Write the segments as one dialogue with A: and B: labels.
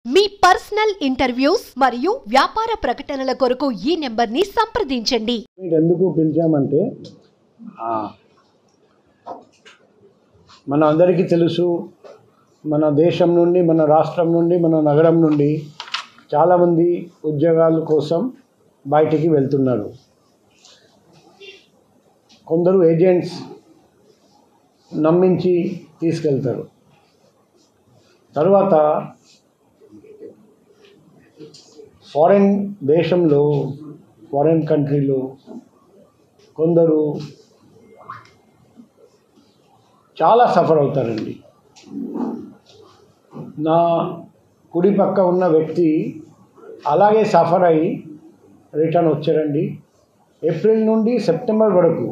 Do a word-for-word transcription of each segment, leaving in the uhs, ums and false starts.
A: మీ personal interviews మరియు వ్యాపార ప్రకటనల కొరకు ఈ నెంబర్ని సంప్రదించండి.
B: మీరు ఎందుకు పిలిచామంటే మన అందరికీ తెలుసు, మన దేశం నుండి, మన రాష్ట్రం నుండి, మన నగరం నుండి చాలామంది ఉద్యోగాల కోసం బయటికి వెళ్తున్నారు. కొందరు ఏజెంట్స్ నమ్మించి తీసుకెళ్తారు. తర్వాత ఫారెన్ దేశంలో, ఫారెన్ కంట్రీలో కొందరు చాలా సఫర్ అవుతారండి. నా కుడి పక్క ఉన్న వ్యక్తి అలాగే సఫర్ అయ్యి రిటర్న్ వచ్చారండి. ఏప్రిల్ నుండి సెప్టెంబర్ వరకు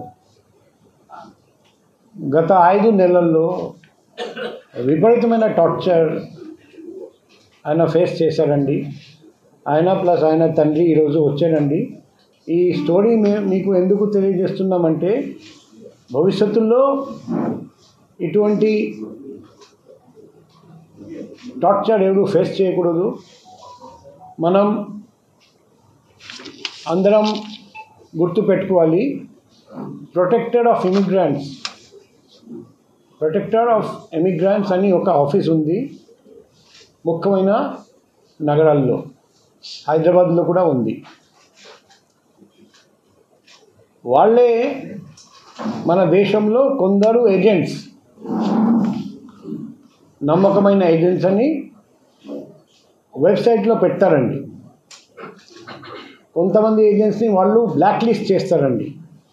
B: గత ఐదు నెలల్లో విపరీతమైన టార్చర్ ఆయన ఫేస్ చేశారండి. ఆయన ప్లస్ ఆయన తండ్రి ఈరోజు వచ్చారండి. ఈ స్టోరీ మే మీకు ఎందుకు తెలియజేస్తున్నామంటే, భవిష్యత్తులో ఇటువంటి టార్చర్ ఎవరు ఫేస్ చేయకూడదు. మనం అందరం గుర్తుపెట్టుకోవాలి, protector of emigrants protector of emigrants అని ఒక ఆఫీస్ ఉంది ముఖ్యమైన నగరాల్లో. హైదరాబాద్లో కూడా ఉంది. వాళ్ళే మన దేశంలో కొందరు ఏజెంట్స్, నమ్మకమైన ఏజెంట్స్ అని వెబ్సైట్లో పెడతారండి. కొంతమంది ఏజెంట్స్ని వాళ్ళు బ్లాక్ లిస్ట్ చేస్తారండి.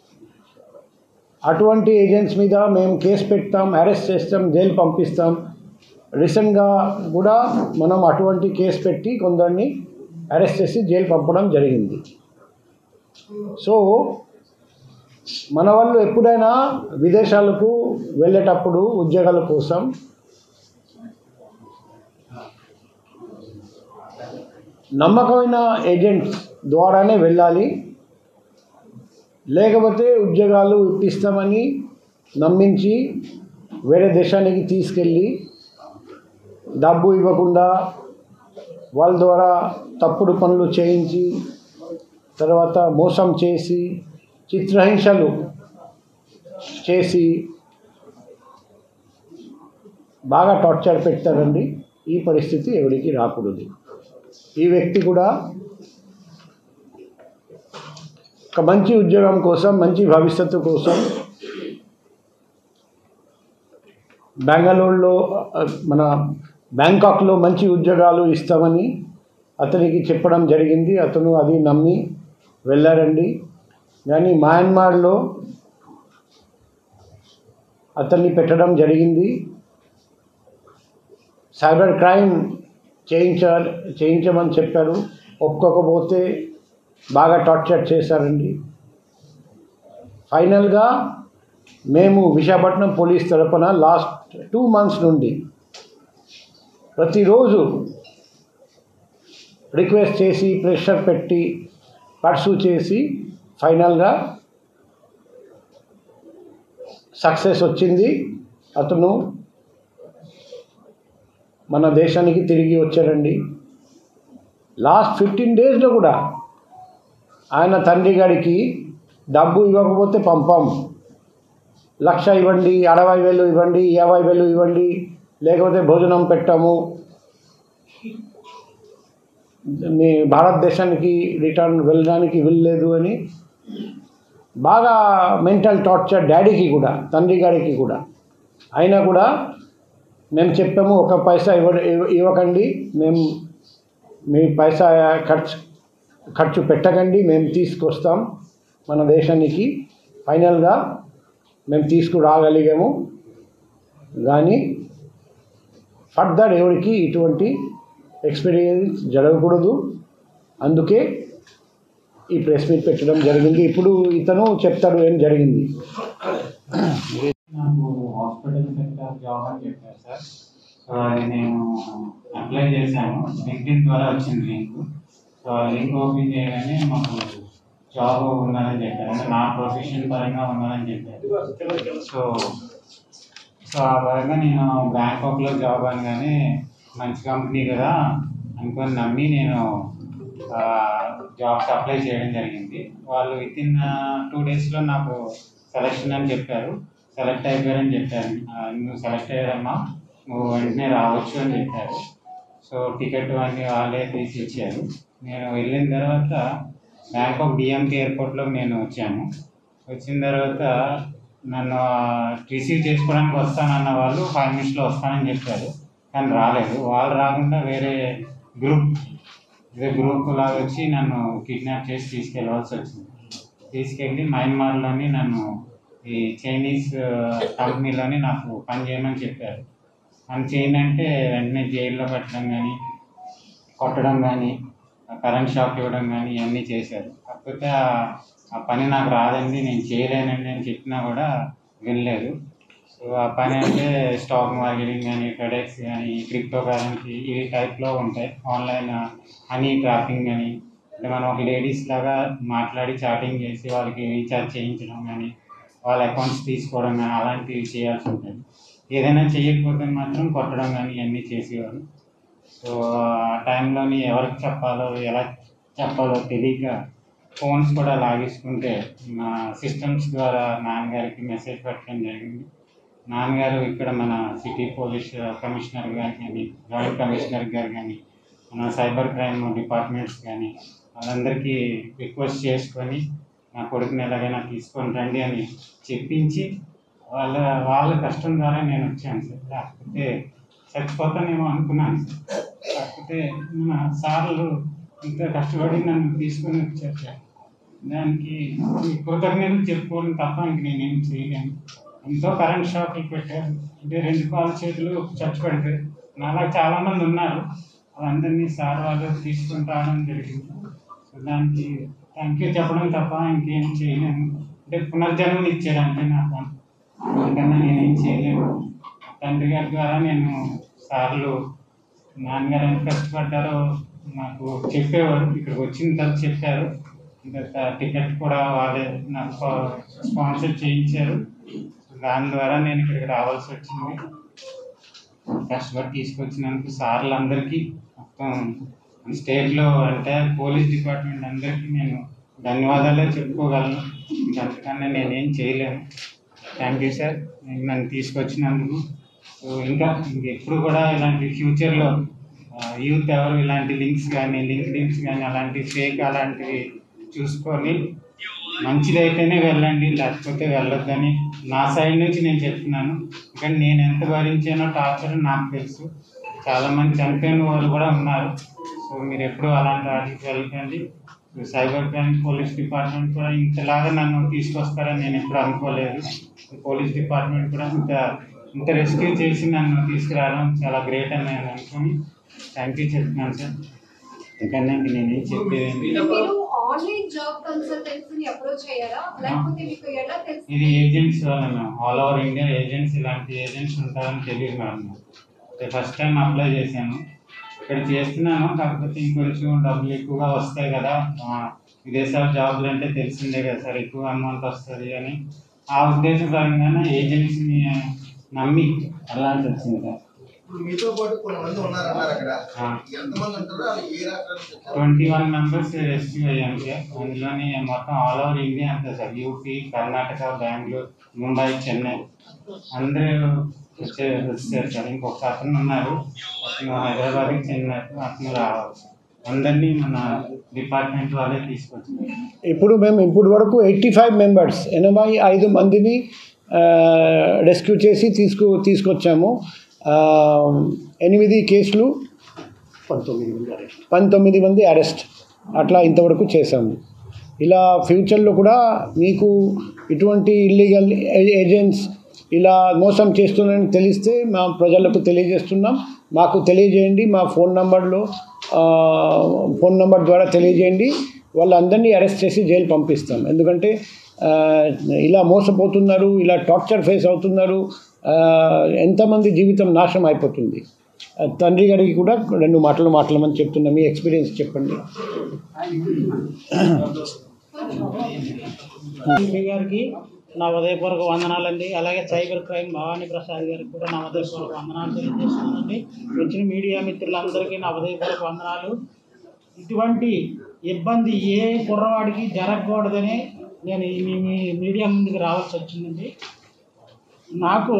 B: అటువంటి ఏజెంట్స్ మీద మేము కేసు పెడతాం, అరెస్ట్ చేస్తాం, జైలు పంపిస్తాం. రీసెంట్గా కూడా మనం అటువంటి కేసు పెట్టి కొందరిని అరెస్ట్ చేసి జైలు పంపడం జరిగింది. సో మన వాళ్ళు ఎప్పుడైనా విదేశాలకు వెళ్ళేటప్పుడు ఉద్యోగాల కోసం నమ్మకమైన ఏజెంట్స్ ద్వారానే వెళ్ళాలి. లేకపోతే ఉద్యోగాలు ఇప్పిస్తామని నమ్మించి వేరే దేశానికి తీసుకెళ్ళి డబ్బు ఇవ్వకుండా వాళ్ళ ద్వారా తప్పుడు పనులు చేయించి, తర్వాత మోసం చేసి, చిత్రహింసలు చేసి బాగా టార్చర్ పెడతారండి. ఈ పరిస్థితి ఎవరికి రాకూడదు. ఈ వ్యక్తి కూడా ఒక మంచి ఉద్యోగం కోసం, మంచి భవిష్యత్తు కోసం బెంగళూరులో, మన బ్యాంకాక్లో మంచి ఉద్యోగాలు ఇస్తామని అతనికి చెప్పడం జరిగింది. అతను అది నమ్మి వెళ్ళారండి. కానీ మయన్మార్లో అతన్ని పెట్టడం జరిగింది. సైబర్ క్రైమ్ చేయించ చేయించమని చెప్పారు. ఒప్పుకోకపోతే బాగా టార్చర్ చేశారండి. ఫైనల్గా మేము విశాఖపట్నం పోలీస్ తరఫున లాస్ట్ టూ మంత్స్ నుండి ప్రతిరోజు రిక్వెస్ట్ చేసి, ప్రెషర్ పెట్టి, పర్సూ చేసి ఫైనల్గా సక్సెస్ వచ్చింది. అతను మన దేశానికి తిరిగి వచ్చారండి. లాస్ట్ ఫిఫ్టీన్ డేస్లో కూడా ఆయన తండ్రి గారికి డబ్బు ఇవ్వకపోతే పంపాం, లక్ష ఇవ్వండి, అరవై వేలు ఇవ్వండి, యాభై వేలు ఇవ్వండి, లేకపోతే భోజనం పెట్టాము, మీ భారతదేశానికి రిటర్న్ వెళ్ళడానికి వెళ్ళలేదు అని బాగా మెంటల్ టార్చర్ డాడీకి కూడా, తండ్రి గారికి కూడా. అయినా కూడా మేము చెప్పాము, ఒక పైసా ఇవ్వ ఇవ్వకండి, మేము మీ పైసా ఖర్చు ఖర్చు పెట్టకండి, మేము తీసుకొస్తాం మన దేశానికి. ఫైనల్గా మేము తీసుకురాగలిగాము. కానీ ఫర్దర్ ఎవరికి ఇటువంటి ఎక్స్పీరియన్స్ జరగకూడదు. అందుకే ఈ ప్రెస్ మీట్ పెట్టడం జరిగింది. ఇప్పుడు ఇతను చెప్తాడు ఏం జరిగింది.
C: నాకు హాస్పిటల్ సెక్టర్ జాబ్ అని చెప్పారు సార్. సో అది నేను అప్లై చేశాను. లింక్డ్ఇన్ ద్వారా వచ్చింది లింక్. సో ఆ లింక్ ఓపెన్ చేయగానే మాకు జాబ్ ఉన్నదని చెప్పారు. అంటే నా ప్రొఫెషన్ పరంగా ఉన్నదని చెప్పారు. సో సో ఆ పరంగా నేను బ్యాంకాక్లో జాబ్ అనగానే మంచి కంపెనీ కదా, అనుకొని నమ్మి నేను జాబ్స్ అప్లై చేయడం జరిగింది. వాళ్ళు విత్ ఇన్ టూ డేస్లో నాకు సెలెక్షన్ అని చెప్పారు. సెలెక్ట్ అయిపోయారని చెప్పారు. నువ్వు సెలెక్ట్ అయ్యారమ్మా, నువ్వు వెంటనే రావచ్చు అని చెప్పారు. సో టికెట్ అన్నీ వాళ్ళే తీసి ఇచ్చారు. నేను వెళ్ళిన తర్వాత బ్యాంకాక్ డిఎంకే ఎయిర్పోర్ట్లో నేను వచ్చాను. వచ్చిన తర్వాత నన్ను రిసీవ్ చేసుకోవడానికి వస్తానన్న వాళ్ళు ఫైవ్ మినిట్స్లో వస్తానని చెప్పారు, కానీ రాలేదు. వాళ్ళు రాకుండా వేరే గ్రూప్ ఇదే గ్రూప్ లాగా వచ్చి నన్ను కిడ్నాప్ చేసి తీసుకెళ్ళవలసి వచ్చింది. తీసుకెళ్ళి మయన్మార్లోని నన్ను ఈ చైనీస్ కంపెనీలోని నాకు పని చేయమని చెప్పారు. పని చేయండి వెంటనే జైల్లో పెట్టడం కానీ, కొట్టడం కానీ, కరెంట్ షాక్ ఇవ్వడం కానీ ఇవన్నీ చేశారు. కాకపోతే ఆ పని నాకు రాదండి, నేను చేయలేనండి అని చెప్పినా కూడా వినలేదు. సో ఆ పని అంటే స్టాక్ మార్కెటింగ్ కానీ, ఫెడెక్స్ కానీ, క్రిప్టో కరెన్సీ ఈ టైప్లో ఉంటాయి. ఆన్లైన్ హనీ ట్రాపింగ్ కానీ, అంటే మనం ఒక లేడీస్ లాగా మాట్లాడి చాటింగ్ చేసి వాళ్ళకి రీఛార్జ్ చేయించడం కానీ, వాళ్ళ అకౌంట్స్ తీసుకోవడం కానీ అలాంటివి చేయాల్సి ఉంటుంది. ఏదైనా చేయకపోతే మాత్రం కొట్టడం కానీ ఇవన్నీ చేసేవారు. సో ఆ టైంలోని ఎవరికి చెప్పాలో ఎలా చెప్పాలో తెలియక ఫోన్స్ కూడా లాగేసుకుంటే మా సిస్టమ్స్ ద్వారా నాన్నగారికి మెసేజ్ పెట్టడం జరిగింది. నాన్నగారు ఇక్కడ మన సిటీ పోలీస్ కమిషనర్ గారు కానీ, జాయింట్ కమిషనర్ గారు కానీ, మన సైబర్ క్రైమ్ డిపార్ట్మెంట్స్ కానీ వాళ్ళందరికీ రిక్వెస్ట్ చేసుకొని నా కొడుకుని ఎలాగైనా తీసుకొని రండి అని చెప్పించి వాళ్ళ వాళ్ళ కష్టం ద్వారా నేను వచ్చాను సార్. లేకపోతే చచ్చిపోతానేమో అనుకున్నాను సార్. కాకపోతే మన సార్లు ఇంత కష్టపడి నన్ను తీసుకొని వచ్చారు సార్. దానికి కృతజ్ఞతలు చెప్పుకోవడం తప్ప ఇంక నేనేం చేయలేను. ఎంతో కరెంట్ షాక్లు పెట్టారు. అంటే రెండు కాళ్ళ చేతులు చచ్చి పెడతారు. నాలా చాలామంది ఉన్నారు. వాళ్ళందరినీ సార్ వాళ్ళు తీసుకొని రావడం జరిగింది. సో దానికి థ్యాంక్ యూ చెప్పడం తప్ప ఇంకేం చేయలేను. అంటే పునర్జన్మం ఇచ్చారు అంటే నాకు, అందుకన్నా నేనేం చేయలేను. తండ్రి గారి ద్వారా నేను సార్లు నాన్నగారు ఎంత కష్టపడ్డారో నాకు చెప్పేవారు. ఇక్కడికి వచ్చిన తర్వాత చెప్పారు. ఇంకా టికెట్ కూడా వాళ్ళే నాకు స్పాన్సర్ చేయించారు. దాని ద్వారా నేను ఇక్కడికి రావాల్సి వచ్చింది. కష్టపడి తీసుకొచ్చినందుకు సార్లందరికీ, మొత్తం స్టేట్లో అంటే పోలీస్ డిపార్ట్మెంట్ అందరికీ నేను ధన్యవాదాలే చెప్పుకోగలను. ఇంకంతకన్నా నేనేం చేయలేను. థ్యాంక్ యూ సార్ నన్ను తీసుకొచ్చినందుకు. సో ఇంకా ఇంకెప్పుడు కూడా ఇలాంటి ఫ్యూచర్లో యూత్ ఎవరు ఇలాంటి లింక్స్ కానీ, లింక్ లింక్స్ కానీ అలాంటి ఫేక్ అలాంటివి చూసుకొని మంచిదైతేనే వెళ్ళండి, లేకపోతే వెళ్ళొద్దని నా సైడ్ నుంచి నేను చెప్తున్నాను. కానీ నేను ఎంత భరించానో టార్చర్ నాకు తెలుసు. చాలామంది చనిపోయిన వాళ్ళు కూడా ఉన్నారు. సో మీరు ఎప్పుడు అలాంటి వాటికి వెళ్ళకండి. సైబర్ క్రైమ్ పోలీస్ డిపార్ట్మెంట్ కూడా ఇంతలాగా నన్ను తీసుకొస్తారని నేను ఎప్పుడు అనుకోలేదు. పోలీస్ డిపార్ట్మెంట్ కూడా ఇంత ఇంత రెస్క్యూ చేసి నన్ను తీసుకురావడం చాలా గ్రేట్ అని నేను అనుకుని థ్యాంక్ యూ చెప్తున్నాను సార్. ఎందుకంటే ఇంక నేనేం చెప్పేది, ఇది ఏజెంట్స్ వల్ల మేము ఆల్ ఓవర్ ఇండియా ఏజెంట్స్ ఇలాంటి ఏజెంట్స్ ఉంటారని తెలియదు మేడం. ఫస్ట్ టైం అప్లై చేశాను, ఇక్కడ చేస్తున్నాను. కాకపోతే ఇంకొంచెం డబ్బులు ఎక్కువగా వస్తాయి కదా, విదేశాల జాబులు అంటే తెలిసిందే కదా సార్, ఎక్కువ అమౌంట్ వస్తుంది అని ఆ ఉద్దేశపరంగానే ఏజెంట్స్ని నమ్మి అలాంటి వచ్చింది sir. Twenty one members rescue అయ్యాను సార్. అందులోని మొత్తం ఆల్ ఓవర్ ఇండియా అంతా సార్, యూపీ, కర్ణాటక, బెంగళూరు, ముంబై, చెన్నై అందరూ వచ్చే వచ్చారు సార్. ఇంకొక అతను ఉన్నారు, అతను హైదరాబాద్కి చెందినట్టు, అతను రావాలి సార్. అందరినీ మన డిపార్ట్మెంట్ వాళ్ళే తీసుకొచ్చారు.
B: ఇప్పుడు మేము ఇప్పుడు వరకు ఎయిటీ ఫైవ్ మెంబర్స్ ఎనభై ఐదు మందిని రెస్క్యూ చేసి తీసుకు తీసుకొచ్చాము. ఎనిమిది కేసులు, పంతొమ్మిది మంది అరెస్ట్ పంతొమ్మిది మంది అరెస్ట్ అట్లా ఇంతవరకు చేశాము. ఇలా ఫ్యూచర్లో కూడా మీకు ఇటువంటి ఇల్లీగల్ ఏజెంట్స్ ఇలా మోసం చేస్తున్నారని తెలిస్తే మా ప్రజలకు తెలియజేస్తున్నాం. మాకు తెలియజేయండి, మా ఫోన్ నంబర్లో ఫోన్ నంబర్ ద్వారా తెలియజేయండి. వాళ్ళందరినీ అరెస్ట్ చేసి జైలు పంపిస్తాం. ఎందుకంటే ఇలా మోసపోతున్నారు, ఇలా టార్చర్ ఫేస్ అవుతున్నారు, ఎంతమంది జీవితం నాశనం అయిపోతుంది. తండ్రి గారికి కూడా రెండు మాటలు మాట్లాడమని చెప్తున్నా. మీ ఎక్స్పీరియన్స్ చెప్పండి.
D: తండ్రి గారికి నా ఉదయపూర్వక వందనాలండి. అలాగే సైబర్ క్రైమ్ భవానీ ప్రసాద్ గారికి కూడా నా ఉదయపూర్వక వందనాలు తెలియజేస్తున్నానండి. వచ్చిన మీడియా మిత్రులందరికీ నా ఉదయపూర్వక వందనాలు. ఇటువంటి ఇబ్బంది ఏ కుర్రవాడికి జరగకూడదని నేను మీ మీ మీడియా ముందుకు రావాల్సి వచ్చిందండి. నాకు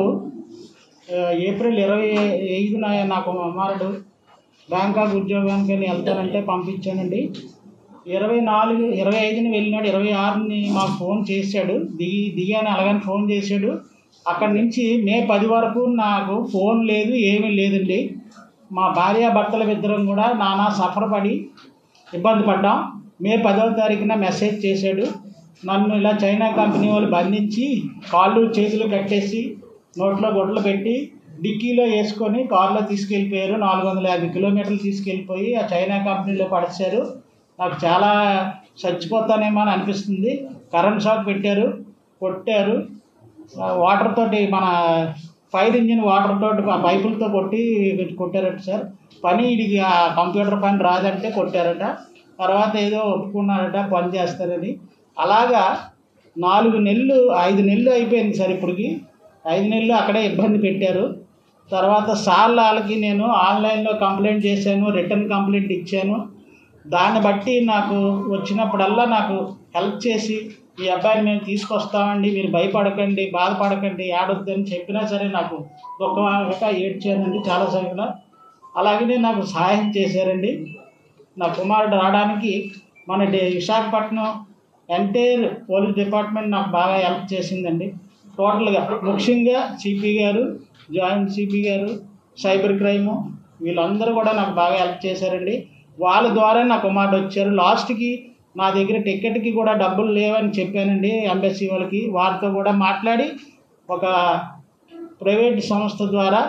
D: ఏప్రిల్ ఇరవై ఐదున నాకు కుమారుడు బ్యాంకాక్ ఉద్యోగానికి వెళ్తానంటే పంపించానండి. ఇరవై నాలుగు ఇరవై ఐదుని వెళ్ళినాడు. ఇరవై ఆరుని మాకు ఫోన్ చేశాడు. దిగి దిగాను అలాగని ఫోన్ చేశాడు. అక్కడి నుంచి మే పది వరకు నాకు ఫోన్ లేదు, ఏమీ లేదండి. మా భార్యాభర్తల ఇద్దరం కూడా నానా సఫర్ పడి ఇబ్బంది పడ్డాం. మే పదవ తారీఖున మెసేజ్ చేశాడు. నన్ను ఇలా చైనా కంపెనీ వాళ్ళు బంధించి కాళ్ళు చేతులు కట్టేసి నోట్లో గొడ్డలు పెట్టి డిక్కీలో వేసుకొని కారులో తీసుకెళ్ళిపోయారు. నాలుగు వందల యాభై కిలోమీటర్లు తీసుకెళ్ళిపోయి ఆ చైనా కంపెనీలో పడేశారు. నాకు చాలా చచ్చిపోతానేమో అని అనిపిస్తుంది. కరెంట్ షాక్ పెట్టారు, కొట్టారు. వాటర్ తోటి మన ఫైర్ ఇంజిన్ వాటర్ తోటి పైపులతో కొట్టి కొట్టారట సార్. పని ఇది ఆ కంప్యూటర్ పని రాదంటే కొట్టారట. తర్వాత ఏదో ఒప్పుకున్నారట పని చేస్తారని. అలాగా నాలుగు నెలలు ఐదు నెలలు అయిపోయింది సార్. ఇప్పటికి ఐదు నెలలు అక్కడే ఇబ్బంది పెట్టారు. తర్వాత సార్లు వాళ్ళకి నేను ఆన్లైన్లో కంప్లైంట్ చేశాను, రిటర్న్ కంప్లైంట్ ఇచ్చాను. దాన్ని బట్టి నాకు వచ్చినప్పుడల్లా నాకు హెల్ప్ చేసి ఈ అబ్బాయిని మేము తీసుకొస్తామండి, మీరు భయపడకండి, బాధపడకండి, ఏడొద్దని చెప్పినా సరే నాకు దుఃఖంగా ఏడ్చానండి చాలాసార్లు. అలాగనే నాకు సహాయం చేశారండి. నా కుమారుడు రావడానికి మన డే విశాఖపట్నం ఎంటైర్ పోలీస్ డిపార్ట్మెంట్ నాకు బాగా హెల్ప్ చేసిందండి. టోటల్గా ముఖ్యంగా సిపి గారు, జాయింట్ సిపి గారు, సైబర్ క్రైము వీళ్ళందరూ కూడా నాకు బాగా హెల్ప్ చేశారండి. వాళ్ళ ద్వారా నా కుమారుడు వచ్చారు. లాస్ట్కి నా దగ్గర టికెట్కి కూడా డబ్బులు లేవని చెప్పానండి ఎంబసీ వాళ్ళకి. వారితో కూడా మాట్లాడి ఒక ప్రైవేట్ సంస్థ ద్వారా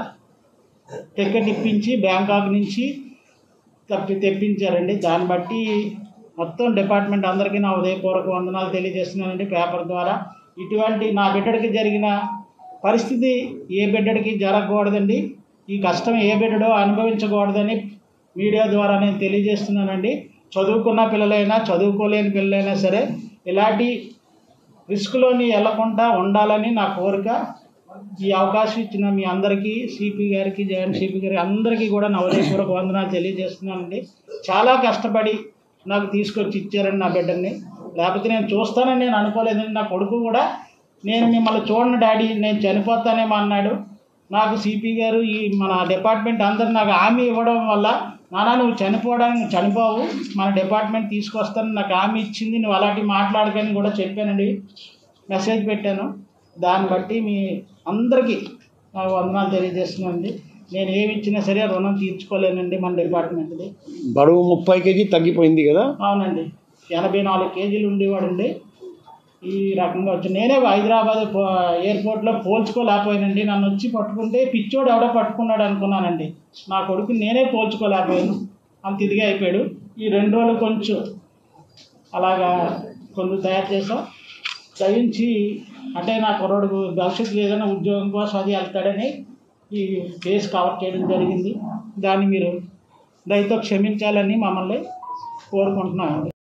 D: టికెట్ ఇప్పించి బ్యాంకాక్ నుంచి తప్పి తెప్పించారండి. దాన్ని బట్టి మొత్తం డిపార్ట్మెంట్ అందరికీ నా ఉదయపూర్వక వందనాలు తెలియజేస్తున్నానండి పేపర్ ద్వారా. ఇటువంటి నా బిడ్డడికి జరిగిన పరిస్థితి ఏ బిడ్డడికి జరగకూడదండి. ఈ కష్టం ఏ బిడ్డడో అనుభవించకూడదని మీడియా ద్వారా నేను తెలియజేస్తున్నానండి. చదువుకున్న పిల్లలైనా చదువుకోలేని పిల్లలైనా సరే ఇలాంటి రిస్క్లోని వెళ్లకుండా ఉండాలని నా కోరిక. ఈ అవకాశం ఇచ్చిన మీ అందరికీ, సిపి గారికి, జాయింట్ సిపి గారికి అందరికీ కూడా నా ఉదయపూర్వక వందనాలు తెలియజేస్తున్నానండి. చాలా కష్టపడి నాకు తీసుకొచ్చి ఇచ్చారండి నా బిడ్డని. లేకపోతే నేను చూస్తానని నేను అనుకోలేదండి. నా కొడుకు కూడా నేను మిమ్మల్ని చూడను డాడీ, నేను చనిపోతానేమో అన్నాడు. నాకు సిపి గారు ఈ మన డిపార్ట్మెంట్ అందరు నాకు హామీ ఇవ్వడం వల్ల, నాన్న నువ్వు చనిపోవడానికి చనిపోవు, మన డిపార్ట్మెంట్ తీసుకొస్తాను నాకు హామీ ఇచ్చింది, నువ్వు అలాంటివి మాట్లాడకని కూడా చెప్పానండి, మెసేజ్ పెట్టాను. దాన్ని బట్టి మీ అందరికీ నాకు వందనాలు తెలియజేస్తున్నానండి. నేను ఏమి ఇచ్చినా సరే రుణం తీర్చుకోలేనండి మన డిపార్ట్మెంట్ది.
B: బరువు ముప్పై కేజీ తగ్గిపోయింది కదా?
D: అవునండి, ఎనభై నాలుగు కేజీలు ఉండేవాడండి. ఈ రకంగా వచ్చి నేనే హైదరాబాద్ ఎయిర్పోర్ట్లో పోల్చుకోలేకపోయానండి. నన్ను వచ్చి పట్టుకుంటే పిచ్చోడు ఎవడో పట్టుకున్నాడు అనుకున్నానండి. నా కొడుకు నేనే పోల్చుకోలేకపోయాను, అంత ఇదిగా అయిపోయాడు. ఈ రెండు రోజులు కొంచెం అలాగా కొంచెం తయారు చేసాం. దయించి అంటే నా కుర్రోడుకు భవిష్యత్తులో ఏదైనా ఉద్యోగం కోసం అది వెళ్తాడని ఈ కేసు కవర్ చేయడం జరిగింది. దాన్ని మీరు దయతో క్షమించాలని మమ్మల్ని కోరుకుంటున్నాను.